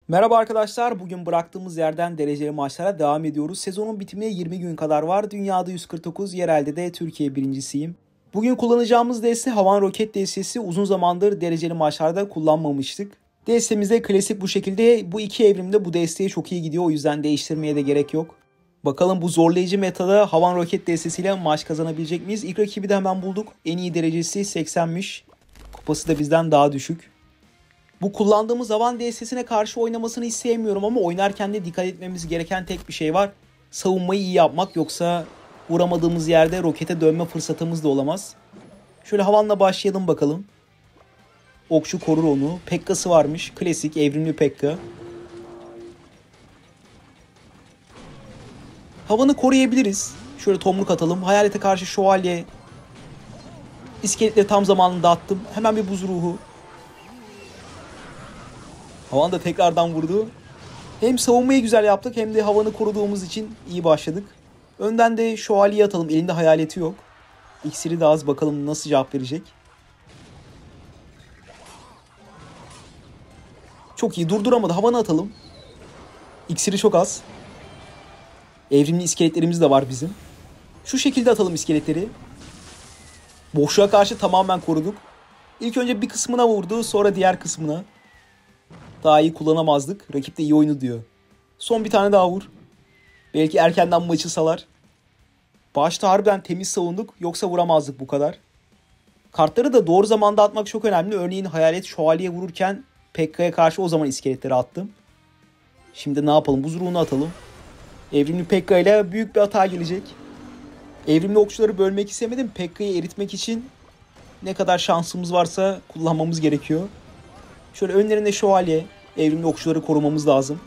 Merhaba arkadaşlar. Bugün bıraktığımız yerden dereceli maçlara devam ediyoruz. Sezonun bitimine 20 gün kadar var. Dünyada 149, yerelde de Türkiye birincisiyim. Bugün kullanacağımız deste Havan Roket destesi. Uzun zamandır dereceli maçlarda kullanmamıştık. Destemizde klasik bu şekilde. Bu iki evrimde bu desteği çok iyi gidiyor. O yüzden değiştirmeye de gerek yok. Bakalım bu zorlayıcı metada Havan Roket destesiyle maç kazanabilecek miyiz? İlk rakibi de hemen bulduk. En iyi derecesi 80'miş. Kupası da bizden daha düşük. Bu kullandığımız havan destesine karşı oynamasını isteyemiyorum ama oynarken de dikkat etmemiz gereken tek bir şey var. Savunmayı iyi yapmak, yoksa vuramadığımız yerde rokete dönme fırsatımız da olamaz. Şöyle havanla başlayalım bakalım. Okçu korur onu. Pekka'sı varmış. Klasik evrimli Pekka. Havanı koruyabiliriz. Şöyle tomruk atalım. Hayalete karşı şövalye. İskeletle tam zamanında attım. Hemen bir buz ruhu. Havan da tekrardan vurdu. Hem savunmayı güzel yaptık hem de havanı koruduğumuz için iyi başladık. Önden de şövalyeyi atalım. Elinde hayaleti yok. İksiri de az, bakalım nasıl cevap verecek. Çok iyi, durduramadı. Havanı atalım. İksiri çok az. Evrimli iskeletlerimiz de var bizim. Şu şekilde atalım iskeletleri. Boşluğa karşı tamamen koruduk. İlk önce bir kısmına vurdu, sonra diğer kısmına. Daha iyi kullanamazdık. Rakip de iyi oyunu diyor. Son bir tane daha vur. Belki erkenden maçı salar. Başta harbiden temiz savunduk, yoksa vuramazdık bu kadar. Kartları da doğru zamanda atmak çok önemli. Örneğin hayalet şövalye vururken Pekka'ya karşı o zaman iskeletleri attım. Şimdi ne yapalım? Buz ruhunu atalım. Evrimli Pekka ile büyük bir hata gelecek. Evrimli okçuları bölmek istemedim. Pekka'yı eritmek için ne kadar şansımız varsa kullanmamız gerekiyor. Şöyle önlerinde şövalye. Evrimli okçuları korumamız lazım.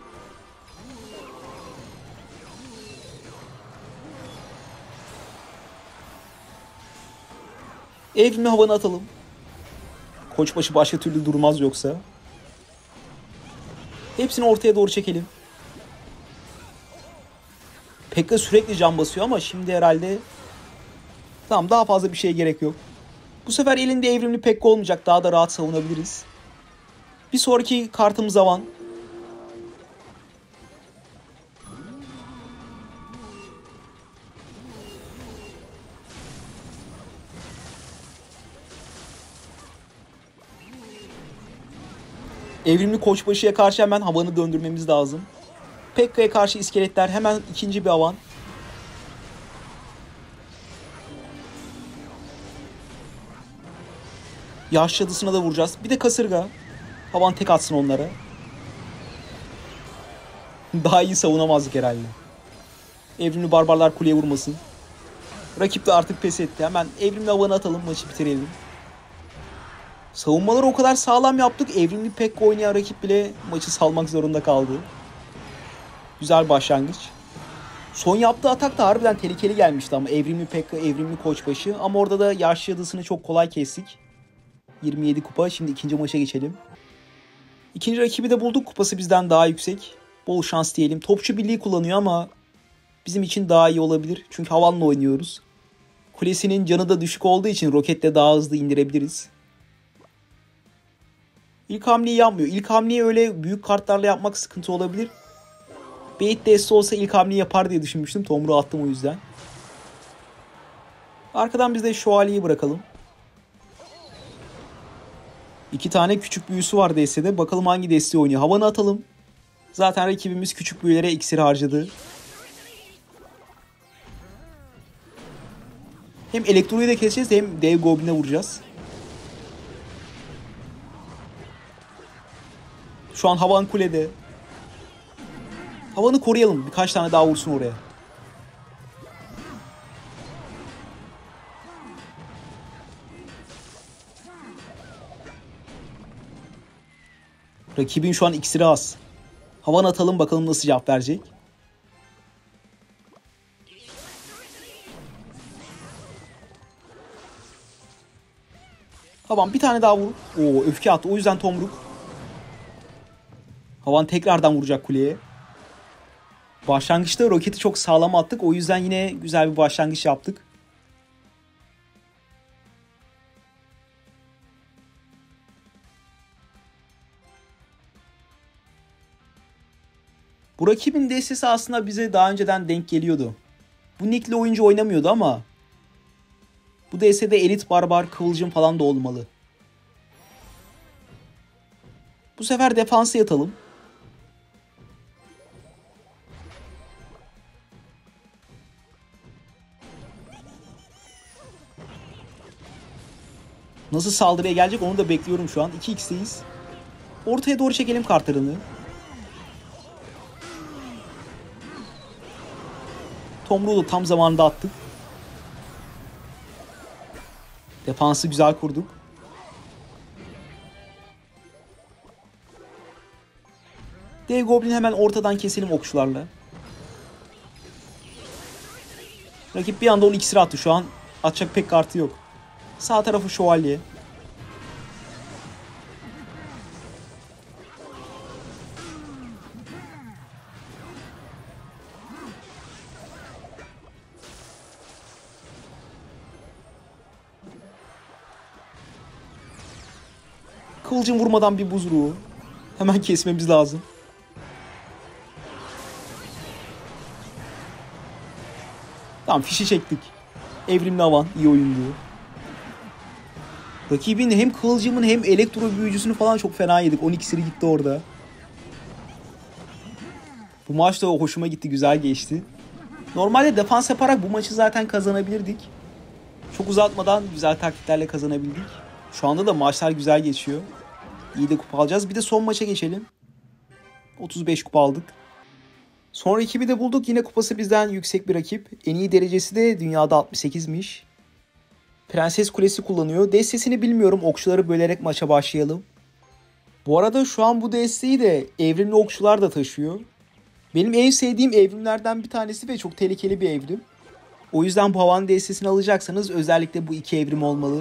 Evrimli havanı atalım. Koçbaşı başka türlü durmaz yoksa. Hepsini ortaya doğru çekelim. Pekka sürekli can basıyor ama şimdi herhalde tamam, daha fazla bir şeye gerek yok. Bu sefer elinde evrimli Pekka olmayacak. Daha da rahat savunabiliriz. Bir sonraki kartımız Havan. Evrimli Koçbaşı'ya karşı hemen havanı döndürmemiz lazım. Pekka'ya karşı iskeletler, hemen ikinci bir havan. Yaş Cadısına da vuracağız. Bir de kasırga. Havan tek atsın onlara. Daha iyi savunamazdık herhalde. Evrimli barbarlar kuleye vurmasın. Rakip de artık pes etti. Hemen evrimli havanı atalım, maçı bitirelim. Savunmaları o kadar sağlam yaptık. Evrimli Pekka oynayan rakip bile maçı salmak zorunda kaldı. Güzel başlangıç. Son yaptığı atak da harbiden tehlikeli gelmişti ama evrimli Pekka, evrimli Koçbaşı. Ama orada da Yaş Yadısını çok kolay kestik. 27 kupa. Şimdi ikinci maça geçelim. İkinci rakibi de bulduk. Kupası bizden daha yüksek. Bol şans diyelim. Topçu birliği kullanıyor ama bizim için daha iyi olabilir. Çünkü havanla oynuyoruz. Kulesinin canı da düşük olduğu için roketle daha hızlı indirebiliriz. İlk hamleyi yapmıyor. İlk hamleyi öyle büyük kartlarla yapmak sıkıntı olabilir. Bait deste olsa ilk hamleyi yapar diye düşünmüştüm. Tomruğu attım o yüzden. Arkadan biz de şövalyeyi bırakalım. İki tane küçük büyüsü var destede. Bakalım hangi desteği oynuyor. Havanı atalım. Zaten rakibimiz küçük büyülere iksir harcadı. Hem elektroyu da keseceğiz hem dev goblin'e vuracağız. Şu an havan kulede. Havanı koruyalım. Birkaç tane daha vursun oraya. Rakibin şu an iksiri az. Havan atalım, bakalım nasıl cevap verecek. Havan bir tane daha vur. Oo, öfke attı. O yüzden tomruk. Havan tekrardan vuracak kuleye. Başlangıçta roketi çok sağlam attık. O yüzden yine güzel bir başlangıç yaptık. Bu rakibin destesi aslında bize daha önceden denk geliyordu. Bu nickli oyuncu oynamıyordu ama bu destede elit barbar, kıvılcım falan da olmalı. Bu sefer defansa yatalım. Nasıl saldırıya gelecek onu da bekliyorum şu an. 2x'teyiz. Ortaya doğru çekelim kartlarını. Tomruğu da tam zamanında attık. Defansı güzel kurduk. Dev Goblin hemen ortadan keselim okçularla. Rakip bir anda 10 iksir attı şu an. Atacak pek kartı yok. Sağ tarafı şövalye. Kılıcım vurmadan bir buzruğu. Hemen kesmemiz lazım. Tamam, fişi çektik. Evrimli Havan iyi oyundu. Rakibin hem kılıcımın hem elektro büyücüsünü falan çok fena yedik. 12 seri gitti orada. Bu maç da hoşuma gitti, güzel geçti. Normalde defans yaparak bu maçı zaten kazanabilirdik. Çok uzatmadan güzel taktiklerle kazanabildik. Şu anda da maçlar güzel geçiyor. İyi de kupa alacağız. Bir de son maça geçelim. 35 kupa aldık. Son rakibi de bulduk. Yine kupası bizden yüksek bir rakip. En iyi derecesi de dünyada 68'miş. Prenses Kulesi kullanıyor. Destesini bilmiyorum. Okçuları bölerek maça başlayalım. Bu arada şu an bu desteği de evrimli okçular da taşıyor. Benim en sevdiğim evrimlerden bir tanesi ve çok tehlikeli bir evrim. O yüzden bu havan destesini alacaksanız özellikle bu iki evrim olmalı.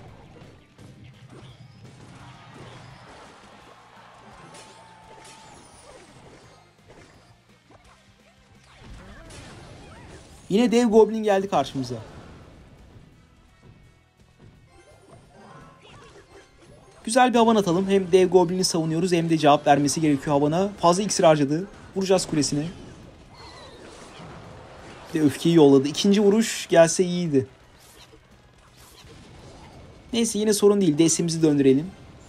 Yine dev goblin geldi karşımıza. Güzel bir havan atalım. Hem dev goblini savunuyoruz hem de cevap vermesi gerekiyor havana. Fazla iksir harcadı. Vuracağız kulesine. Bir de öfkeyi yolladı. İkinci vuruş gelse iyiydi. Neyse, yine sorun değil. DS'imizi döndürelim.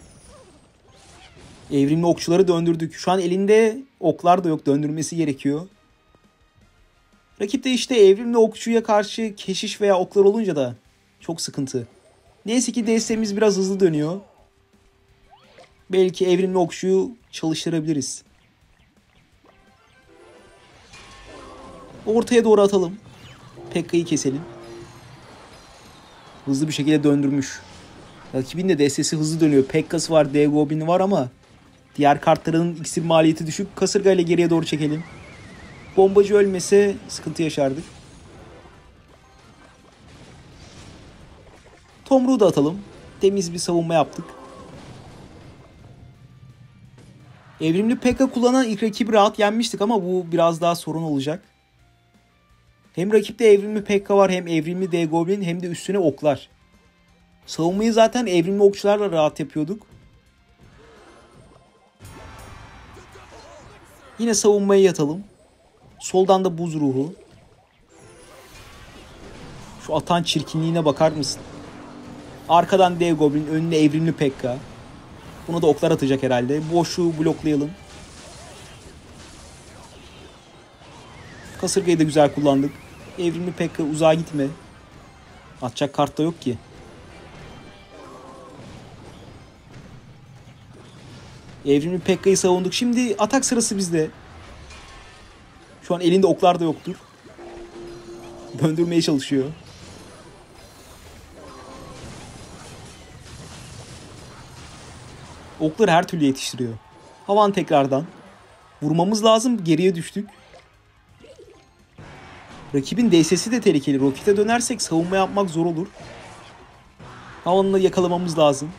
Evrimli okçuları döndürdük. Şu an elinde oklar da yok. Döndürmesi gerekiyor. Rakipte işte evrimli okçuya karşı keşiş veya oklar olunca da çok sıkıntı. Neyse ki DS'imiz biraz hızlı dönüyor. Belki evrimli okçuyu çalıştırabiliriz. Ortaya doğru atalım. Pekka'yı keselim. Hızlı bir şekilde döndürmüş. Rakibin de DS'si hızlı dönüyor. Pekka'sı var, Dev Goblin'i var ama diğer kartların iksir maliyeti düşük. Kasırga ile geriye doğru çekelim. Bombacı ölmese sıkıntı yaşardık. Tomruğu da atalım. Temiz bir savunma yaptık. Evrimli Pekka kullanan ilk rakibi rahat yenmiştik ama bu biraz daha sorun olacak. Hem rakipte evrimli Pekka var, hem evrimli Dev Goblin, hem de üstüne oklar. Savunmayı zaten evrimli okçularla rahat yapıyorduk. Yine savunmaya yatalım. Soldan da buz ruhu. Şu atan çirkinliğine bakar mısın? Arkadan Dev Goblin, önüne evrimli Pekka. Buna da oklar atacak herhalde. Boşluğu bloklayalım. Kasırgayı da güzel kullandık. Evrimli Pekka uzağa gitme. Atacak kart da yok ki. Evrimli Pekka'yı savunduk. Şimdi atak sırası bizde. Şu an elinde oklar da yoktur. Döndürmeye çalışıyor. Okları her türlü yetiştiriyor. Havan tekrardan. Vurmamız lazım. Geriye düştük. Rakibin DS'si de tehlikeli. Rokete dönersek savunma yapmak zor olur. Havanını yakalamamız lazım.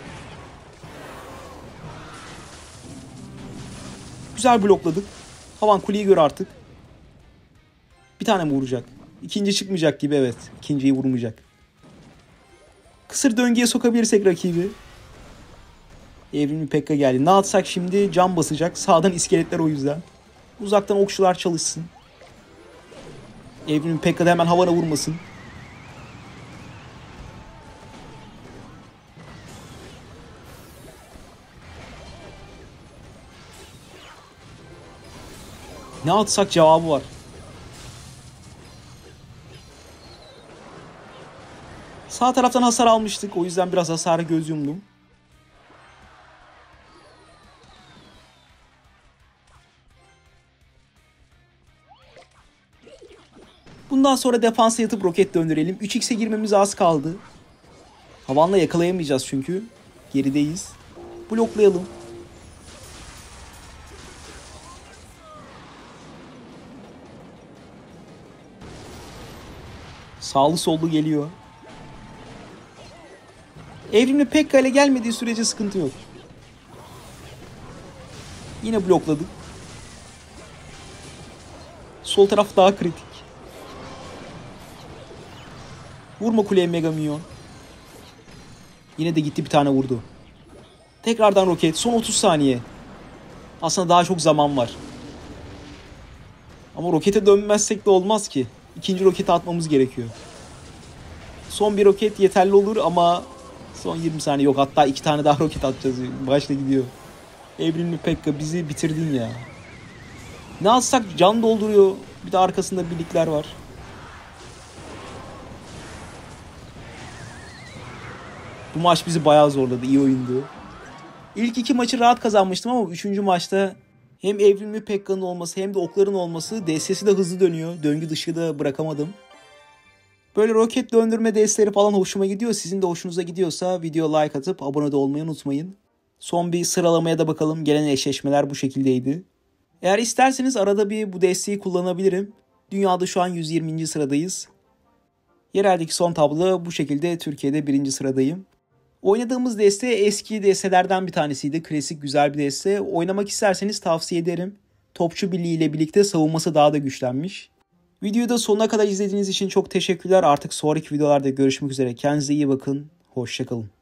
Güzel blokladık. Havan kuleyi gör artık. Bir tane mi vuracak? İkinci çıkmayacak gibi, evet. İkinciyi vurmayacak. Kısır döngüye sokabilirsek rakibi. Evrimli Pekka geldi. Ne atsak şimdi? Cam basacak. Sağdan iskeletler o yüzden. Uzaktan okçular çalışsın. Evrimli Pekka da hemen havana vurmasın. Ne atsak cevabı var. Sağ taraftan hasar almıştık. O yüzden biraz hasara göz yumdum. Bundan sonra defansa yatıp roket döndürelim. 3x'e girmemize az kaldı. Havanla yakalayamayacağız çünkü. Gerideyiz. Bloklayalım. Sağlı sollu geliyor. Evrimli Pekka ile gelmediği sürece sıkıntı yok. Yine blokladık. Sol taraf daha kritik. Vurma kuleye Mega Minyon. Yine de gitti, bir tane vurdu. Tekrardan roket. Son 30 saniye. Aslında daha çok zaman var. Ama rokete dönmezsek de olmaz ki. İkinci roketi atmamız gerekiyor. Son bir roket yeterli olur ama son 20 saniye yok. Hatta 2 tane daha roket atacağız. Başta gidiyor. Evrimli Pekka, bizi bitirdin ya. Ne atsak can dolduruyor. Bir de arkasında birlikler var. Bu maç bizi bayağı zorladı. İyi oyundu. İlk 2 maçı rahat kazanmıştım ama 3. maçta hem Evrimli Pekka'nın olması hem de okların olması, DS'si de hızlı dönüyor. Döngü dışı da bırakamadım. Böyle roket döndürme DS'leri falan hoşuma gidiyor. Sizin de hoşunuza gidiyorsa videoya like atıp abone de olmayı unutmayın. Son bir sıralamaya da bakalım. Gelen eşleşmeler bu şekildeydi. Eğer isterseniz arada bir bu desteği kullanabilirim. Dünyada şu an 120. sıradayız. Yereldeki son tablo bu şekilde. Türkiye'de 1. sıradayım. Oynadığımız deste eski destelerden bir tanesiydi. Klasik güzel bir deste. Oynamak isterseniz tavsiye ederim. Topçu Birliği ile birlikte savunması daha da güçlenmiş. Videoyu da sonuna kadar izlediğiniz için çok teşekkürler. Artık sonraki videolarda görüşmek üzere. Kendinize iyi bakın. Hoşça kalın.